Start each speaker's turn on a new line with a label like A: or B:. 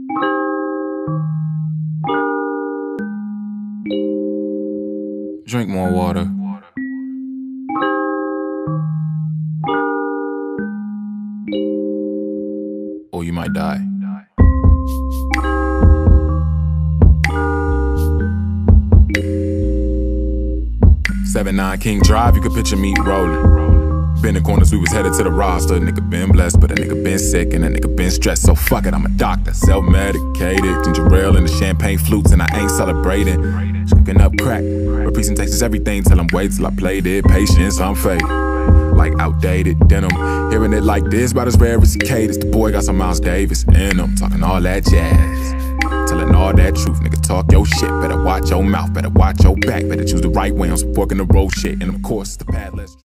A: Drink more water. Or you might die. '79 King Drive, you could picture me rolling. Been in corners, we was headed to the roster. Nigga been blessed, but a nigga been sick, and a nigga been stressed. So fuck it, I'm a doctor, self-medicated. Ginger ale and the champagne flutes, and I ain't celebrating. Cooking up crack, repeating Texas everything. Tell 'em wait till I played it. Patience, I'm faded. Like outdated denim. Hearing it like this, about as rare as a cadence. The boy got some Miles Davis in him, talking all that jazz. Telling all that truth, nigga, talk your shit. Better watch your mouth, better watch your back. Better choose the right way on some fork in the road shit. And of course, the pad less.